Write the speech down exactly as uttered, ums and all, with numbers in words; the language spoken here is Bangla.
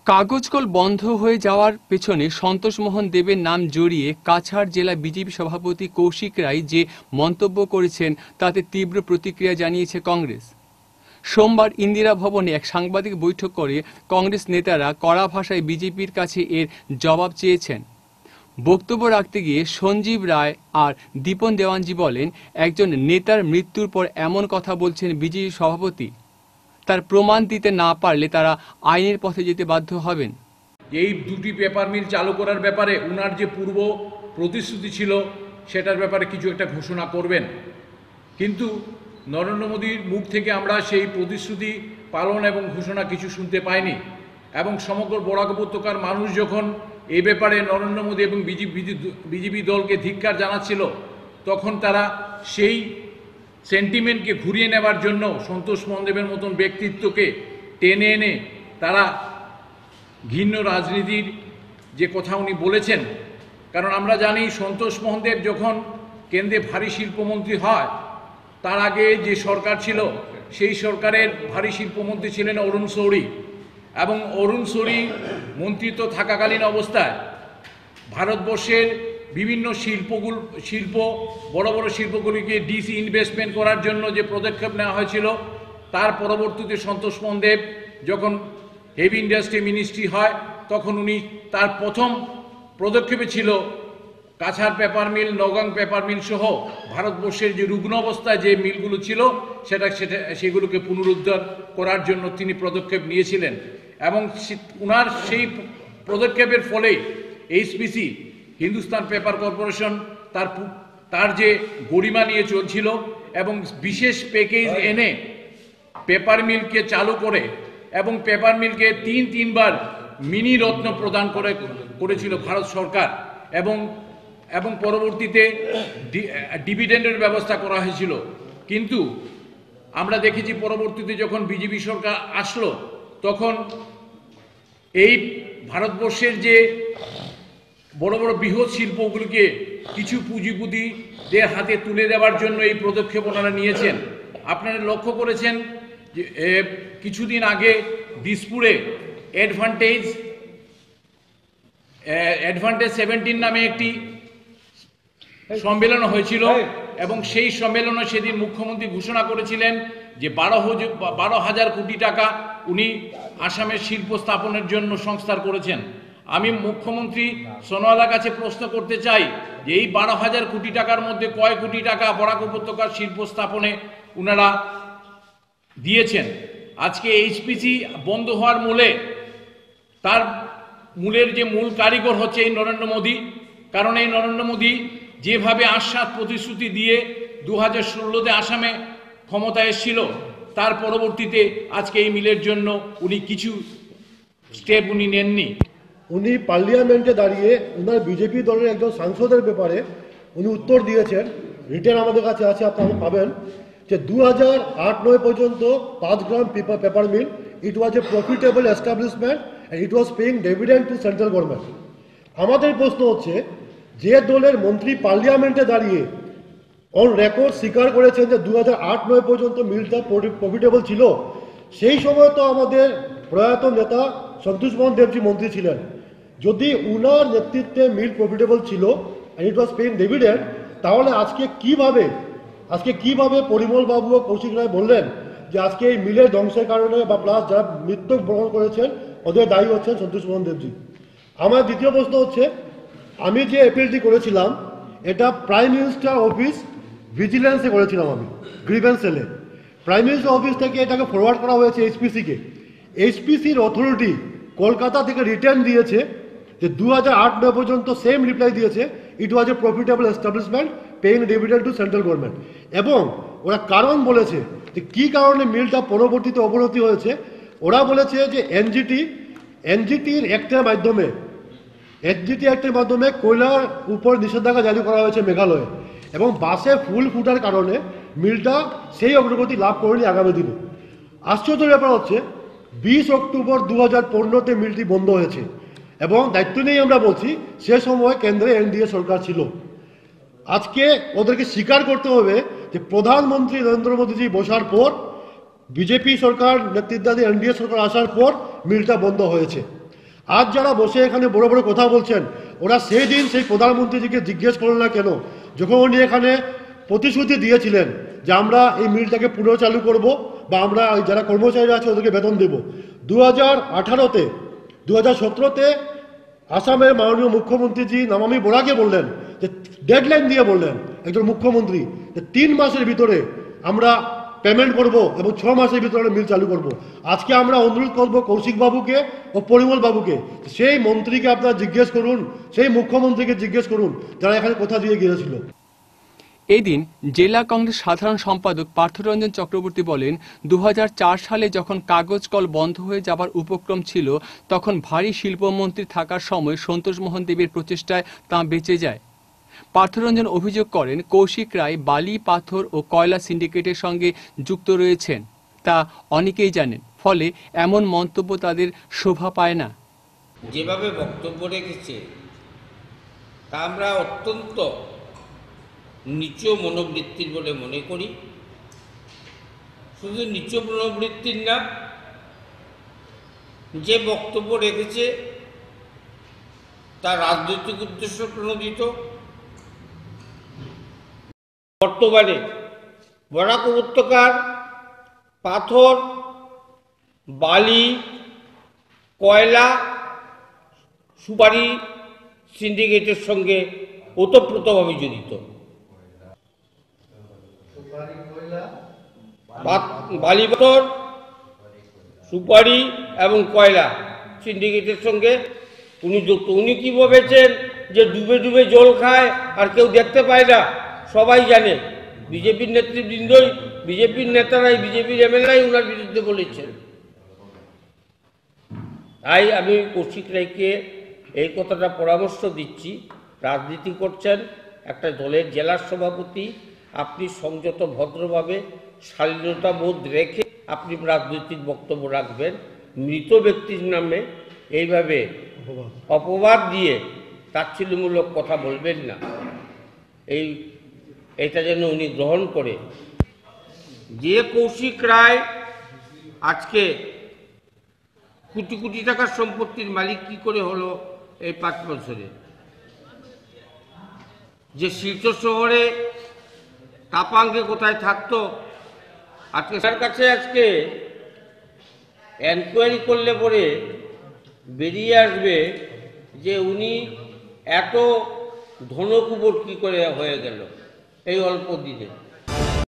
কাগজ কল বন্ধ হয়ে যাওয়ার পেছনে সন্তোষ মোহন দেবের নাম জড়িয়ে কাছাড় জেলা বিজেপি সভাপতি কৌশিক রায় যে মন্তব্য করেছেন তাতে তীব্র প্রতিক্রিয়া জানিয়েছে কংগ্রেস। সোমবার ইন্দিরা ভবনে এক সাংবাদিক বৈঠক করে কংগ্রেস নেতারা কড়া ভাষায় বিজেপির কাছে এর জবাব চেয়েছেন। বক্তব্য রাখতে গিয়ে সঞ্জীব রায় আর দীপন দেওয়ানজি বলেন, একজন নেতার মৃত্যুর পর এমন কথা বলছেন বিজেপি সভাপতি, তার প্রমাণ দিতে না পারলে তারা আইনের পথে যেতে বাধ্য হবেন। এই দুটি পেপার মিল চালু করার ব্যাপারে উনার যে পূর্ব প্রতিশ্রুতি ছিল সেটার ব্যাপারে কিছু একটা ঘোষণা করবেন, কিন্তু নরেন্দ্র মোদীর মুখ থেকে আমরা সেই প্রতিশ্রুতি পালন এবং ঘোষণা কিছু শুনতে পাইনি। এবং সমগ্র বরাক উপত্যকার মানুষ যখন এই ব্যাপারে নরেন্দ্র মোদী এবং বিজেপি বিজেপি দলকে ধিক্কার জানাচ্ছিল, তখন তারা সেই সেন্টিমেন্টকে ঘুরিয়ে নেবার জন্য সন্তোষ মোহনদেবের মতন ব্যক্তিত্বকে টেনে এনে তারা ঘৃণ্য রাজনীতির যে কথা উনি বলেছেন। কারণ আমরা জানি সন্তোষ মোহনদেব যখন কেন্দ্রে ভারী শিল্পমন্ত্রী হয়, তার আগে যে সরকার ছিল সেই সরকারের ভারী শিল্পমন্ত্রী ছিলেন অরুণ শৌরি, এবং অরুণ শৌরি মন্ত্রিত্ব থাকাকালীন অবস্থায় ভারতবর্ষের বিভিন্ন শিল্পগুলো শিল্প বড় বড় শিল্পগুলিকে ডিস ইনভেস্টমেন্ট করার জন্য যে পদক্ষেপ নেওয়া হয়েছিল, তার পরবর্তীতে সন্তোষ মোহনদেব যখন হেভি ইন্ডাস্ট্রি মিনিস্ট্রি হয়, তখন উনি তার প্রথম পদক্ষেপে ছিল Cachar paper mill, Nagaon paper mill সহ ভারতবর্ষের যে রুগ্ন অবস্থায় যে মিলগুলো ছিল সেটা সেটা সেগুলোকে পুনরুদ্ধার করার জন্য তিনি পদক্ষেপ নিয়েছিলেন। এবং উনার সেই পদক্ষেপের ফলে এইচপিসি হিন্দুস্তান পেপার কর্পোরেশন তার তার যে গরিমা নিয়ে চলছিল এবং বিশেষ প্যাকেজ এনে পেপার মিলকে চালু করে এবং পেপার মিলকে তিন তিনবার মিনি রত্ন প্রদান করে করেছিল ভারত সরকার, এবং এবং পরবর্তীতে ডিভিডেন্ডের ব্যবস্থা করা হয়েছিল। কিন্তু আমরা দেখেছি পরবর্তীতে যখন বিজেপি সরকার আসলো, তখন এই ভারতবর্ষের যে বড় বড় বৃহৎ শিল্পগুলিকে কিছু পুঁজিপতিদের হাতে তুলে দেওয়ার জন্য এই পদক্ষেপ ওনারা নিয়েছেন। আপনারা লক্ষ্য করেছেন যে কিছুদিন আগে দিসপুরে অ্যাডভান্টেজ অ্যাডভান্টেজ সেভেন্টিন নামে একটি সম্মেলন হয়েছিল, এবং সেই সম্মেলনে সেদিন মুখ্যমন্ত্রী ঘোষণা করেছিলেন যে বারো বারো হাজার কোটি টাকা উনি আসামের শিল্প স্থাপনের জন্য সংস্কার করেছেন। আমি মুখ্যমন্ত্রী সোনোয়ালের কাছে প্রশ্ন করতে চাই যে এই বারো হাজার কোটি টাকার মধ্যে কয় কোটি টাকা বরাক উপত্যকার শিল্প স্থাপনে উনারা দিয়েছেন। আজকে এইচপিসি বন্ধ হওয়ার মূলে তার মূলের যে মূল কারিগর হচ্ছে এই নরেন্দ্র মোদী। কারণ এই নরেন্দ্র মোদী যেভাবে আশ্বাস প্রতিশ্রুতি দিয়ে দু হাজার ষোলোতে আসামে ক্ষমতা এসেছিল, তার পরবর্তীতে আজকে এই মিলের জন্য উনি কিছু স্টেপ উনি নেননি। উনি পার্লামেন্টে দাঁড়িয়ে ওনার বিজেপি দলের একজন সাংসদের ব্যাপারে উনি উত্তর দিয়েছেন, রিটার্ন আমাদের কাছে আছে, আপনারা পাবেন, যে দু হাজার আট নয় পর্যন্ত পাঁচ গ্রাম paper mill it was a profitable establishment and it was paying dividend to central government. আমাদের প্রশ্ন হচ্ছে, যে দলের মন্ত্রী পার্লামেন্টে দাঁড়িয়ে অন রেকর্ড স্বীকার করেছেন যে দু হাজার আট নয় পর্যন্ত মিলটা প্রফিটেবল ছিল, সেই সময় তো আমাদের প্রয়াত নেতা সন্তোষ মোহন দেবজি মন্ত্রী ছিলেন। যদি উনার নেতৃত্বে মিল প্রফিটেবল ছিল and it was paying dividend, তাহলে আজকে কিভাবে আজকে কিভাবে পরিমল বাবু ও কৌশিক রায় বললেন যে আজকে এই মিলের ধ্বংসের কারণে বা প্লাস যারা মৃত্যু বরণ করেছেন ওদের দায়ী হচ্ছেন সন্তোষ মোহন দেবজি। আমার দ্বিতীয় প্রশ্ন হচ্ছে, আমি যে অ্যাপিলটি করেছিলাম এটা প্রাইম মিনিস্টার অফিস ভিজিলেন্সে করেছিলাম, আমি গ্রিভেন্স সেলে। প্রাইম মিনিস্টার অফিস থেকে এটাকে ফরওয়ার্ড করা হয়েছে এইচপিসিকে। এইচপিসির অথরিটি কলকাতা থেকে রিটার্ন দিয়েছে যে দু হাজার আট নয় পর্যন্ত সেম রিপ্লাই দিয়েছে, it was a profitable establishment paying dividend to central government. এবং ওরা কারণ বলেছে যে কী কারণে মিলটা পরবর্তীতে অবনতি হয়েছে। ওরা বলেছে যে এনজিটি এনজিটির অ্যাক্টের মাধ্যমে এনজিটি অ্যাক্টের মাধ্যমে কয়লার উপর নিষেধাজ্ঞা জারি করা হয়েছে মেঘালয়ে, এবং বাসে ফুল ফুটার কারণে মিলটা সেই অগ্রগতি লাভ করেনি আগামী দিনে। আশ্চর্যের ব্যাপার হচ্ছে বিশ অক্টোবর দু হাজার পনেরোতে মিলটি বন্ধ হয়েছে, এবং দায়িত্ব নিয়েই আমরা বলছি সে সময় কেন্দ্রে এনডিএ সরকার ছিল। আজকে ওদেরকে স্বীকার করতে হবে যে প্রধানমন্ত্রী নরেন্দ্র মোদীজি বসার পর, বিজেপি সরকার নেতৃত্বাধীন এনডিএ সরকার আসার পর মিলটা বন্ধ হয়েছে। আজ যারা বসে এখানে বড় বড় কথা বলছেন, ওরা সেই দিন সেই প্রধানমন্ত্রীজিকে জিজ্ঞেস করলেন না কেন, যখন উনি এখানে প্রতিশ্রুতি দিয়েছিলেন যে আমরা এই মিলটাকে পুনঃচালু করব বা আমরা যারা কর্মচারীরা আছে ওদেরকে বেতন দেব। দু হাজার আঠারোতে দু হাজার সতেরোতে আসামের মাননীয় মুখ্যমন্ত্রীজি নমামি বোরাকে বললেন, যে ডেডলাইন দিয়ে বললেন একজন মুখ্যমন্ত্রী, যে তিন মাসের ভিতরে আমরা পেমেন্ট করব এবং ছ মাসের ভিতরে মিল চালু করব। আজকে আমরা অনুরোধ করব কৌশিক বাবুকে ও পরিমল বাবুকে, সেই মন্ত্রীকে আপনারা জিজ্ঞেস করুন, সেই মুখ্যমন্ত্রীকে জিজ্ঞেস করুন যারা এখানে কথা দিয়ে গিয়েছিল। এদিন জেলা কংগ্রেস সাধারণ সম্পাদক পার্থরঞ্জন চক্রবর্তী বলেন, দু হাজার চার সালে যখন কাগজ কল বন্ধ হয়ে যাবার উপক্রম ছিল, তখন ভারী শিল্পমন্ত্রী থাকার সময় সন্তোষ মোহন দেবের প্রচেষ্টায় তা বেঁচে যায়। পার্থরঞ্জন অভিযোগ করেন, কৌশিক রায় বালি, পাথর ও কয়লা সিন্ডিকেটের সঙ্গে যুক্ত রয়েছেন, তা অনেকেই জানেন, ফলে এমন মন্তব্য তাদের শোভা পায় না। যেভাবে বক্তব্য রেখেছে তা আমরা অত্যন্ত নিচু মনোবৃত্তির বলে মনে করি। শুধু নিচু মনোবৃত্তির না, যে বক্তব্য রেখেছে তার রাজনৈতিক উদ্দেশ্য প্রণোদিত। বর্তমানে বরাক উপত্যকার পাথর, বালি, কয়লা, সুপারি সিন্ডিকেটের সঙ্গে ওতপ্রোতভাবে জড়িত। বালি, পাথর, সুপারি এবং কয়লা সিন্ডিকেটের সঙ্গে উনি যুক্ত। উনি কি ভেবেছেন যে ডুবে ডুবে জল খায় আর কেউ দেখতে পায় না? সবাই জানে, বিজেপির নেতৃবৃন্দই, বিজেপির নেতারাই, বিজেপির এমএলএরাই ওনার বিরুদ্ধে বলেছেন। তাই আমি কৌশিক রায়কে এই কথাটা পরামর্শ দিচ্ছি, রাজনীতি করছেন, একটা দলের জেলার সভাপতি, আপনি সংযত ভদ্রভাবে শালীনতা বোধ রেখে আপনি রাজনৈতিক বক্তব্য রাখবেন। মৃত ব্যক্তির নামে এইভাবে অপবাদ দিয়ে তাচ্ছিল্যমূলক কথা বলবেন না, এই এটা যেন উনি গ্রহণ করে। যে কৌশিক রায় আজকে কোটি কোটি টাকার সম্পত্তির মালিক কি করে হলো এই পাঁচ বছরে? যে শিলচর শহরে তাপাঙ্গে কোথায় থাকতো, আজকে তার কাছে আজকে এনকোয়ারি করলে পরে বেরিয়ে আসবে যে উনি এত ধনকুবর কি করে হয়ে গেল এই অল্প দিনে।